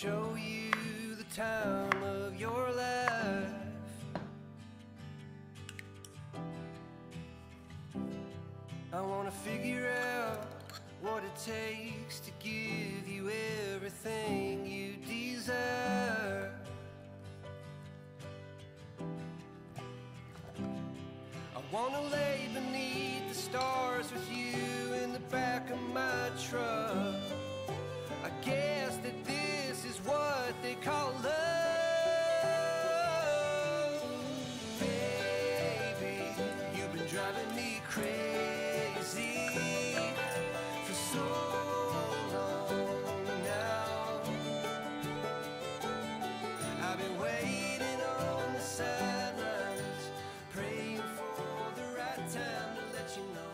show you the time of your life. I wanna figure out what it takes to give you everything you desire. I wanna lay beneath the stars with you in the back of my truck. I guess that this is what they call love. Baby, you've been driving me crazy for so long now. I've been waiting on the sidelines, praying for the right time to let you know.